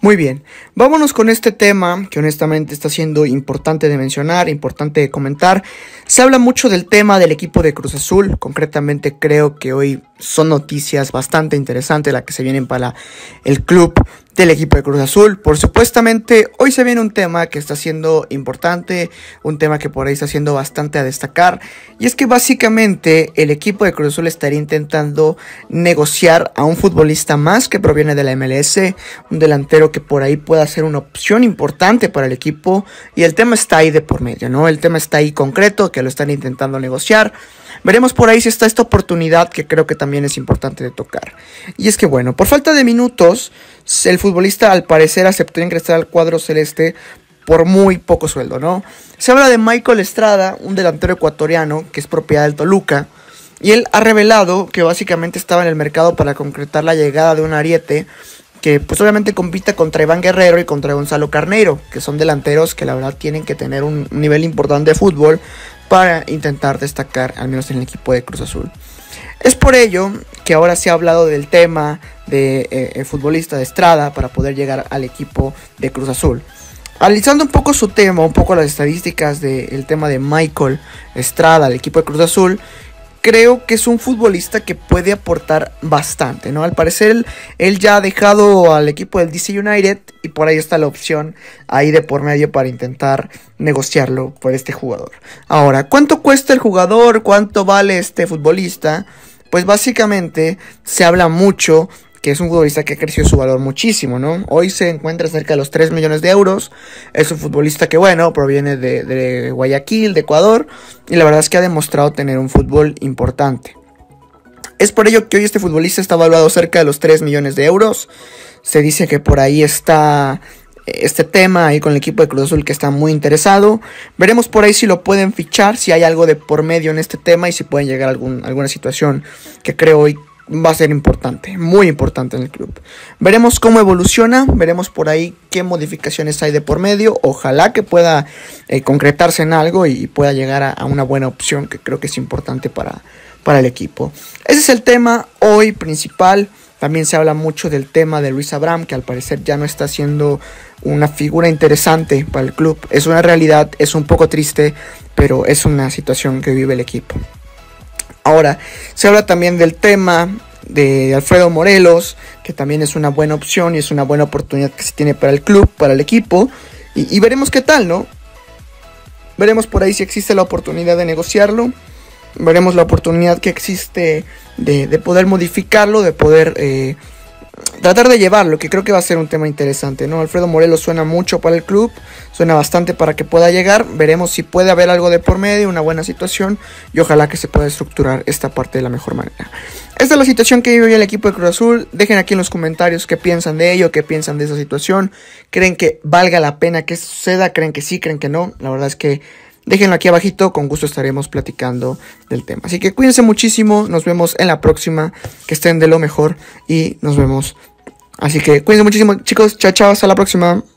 Muy bien, vámonos con este tema que honestamente está siendo importante de mencionar, importante de comentar. Se habla mucho del tema del equipo de Cruz Azul, concretamente creo que hoy son noticias bastante interesantes las que se vienen para el club del equipo de Cruz Azul. Por supuestamente hoy se viene un tema que está siendo importante, un tema que por ahí está siendo bastante a destacar, y es que básicamente el equipo de Cruz Azul estaría intentando negociar a un futbolista más que proviene de la MLS, un delantero que por ahí pueda ser una opción importante para el equipo, y el tema está ahí de por medio, ¿no? El tema está ahí concreto, que lo están intentando negociar. Veremos por ahí si está esta oportunidad que creo que también es importante de tocar. Y es que bueno, por falta de minutos, el futbolista al parecer aceptó ingresar al cuadro celeste por muy poco sueldo, ¿no? Se habla de Michael Estrada, un delantero ecuatoriano que es propiedad del Toluca, y él ha revelado que básicamente estaba en el mercado para concretar la llegada de un ariete que pues obviamente compita contra Iván Guerrero y contra Gonzalo Carneiro, que son delanteros que la verdad tienen que tener un nivel importante de fútbol para intentar destacar, al menos en el equipo de Cruz Azul. Es por ello que ahora se ha hablado del tema de el futbolista de Estrada para poder llegar al equipo de Cruz Azul. Analizando un poco su tema, un poco las estadísticas del tema de Michael Estrada al equipo de Cruz Azul, creo que es un futbolista que puede aportar bastante, ¿no? Al parecer él ya ha dejado al equipo del DC United y por ahí está la opción ahí de por medio para intentar negociarlo por este jugador. Ahora, ¿cuánto cuesta el jugador? ¿Cuánto vale este futbolista? Pues básicamente se habla mucho que es un futbolista que ha crecido su valor muchísimo, ¿no? Hoy se encuentra cerca de los 3 millones de euros. Es un futbolista que, bueno, proviene de Guayaquil, de Ecuador, y la verdad es que ha demostrado tener un fútbol importante. Es por ello que hoy este futbolista está valuado cerca de los 3 millones de euros. Se dice que por ahí está este tema ahí con el equipo de Cruz Azul que está muy interesado. Veremos por ahí si lo pueden fichar, si hay algo de por medio en este tema y si pueden llegar a alguna situación que creo hoy va a ser importante, muy importante en el club. Veremos cómo evoluciona, veremos por ahí qué modificaciones hay de por medio. Ojalá que pueda concretarse en algo y pueda llegar a una buena opción que creo que es importante para el equipo. Ese es el tema hoy principal. También se habla mucho del tema de Luis Abraham, que al parecer ya no está siendo una figura interesante para el club. Es una realidad, es un poco triste, pero es una situación que vive el equipo. Ahora, se habla también del tema de Alfredo Morelos, que también es una buena opción y es una buena oportunidad que se tiene para el club, para el equipo. Y veremos qué tal, ¿no? Veremos por ahí si existe la oportunidad de negociarlo. Veremos la oportunidad que existe de poder modificarlo, de poder tratar de llevarlo, que creo que va a ser un tema interesante, ¿no? Alfredo Morelos suena mucho para el club, suena bastante para que pueda llegar. Veremos si puede haber algo de por medio, una buena situación, y ojalá que se pueda estructurar esta parte de la mejor manera. Esta es la situación que vive hoy el equipo de Cruz Azul. Dejen aquí en los comentarios qué piensan de ello, qué piensan de esa situación. ¿Creen que valga la pena que suceda? ¿Creen que sí? ¿Creen que no? La verdad es que déjenlo aquí abajito, con gusto estaremos platicando del tema. Así que cuídense muchísimo, nos vemos en la próxima, que estén de lo mejor y nos vemos. Así que cuídense muchísimo, chicos, chao, chao, hasta la próxima.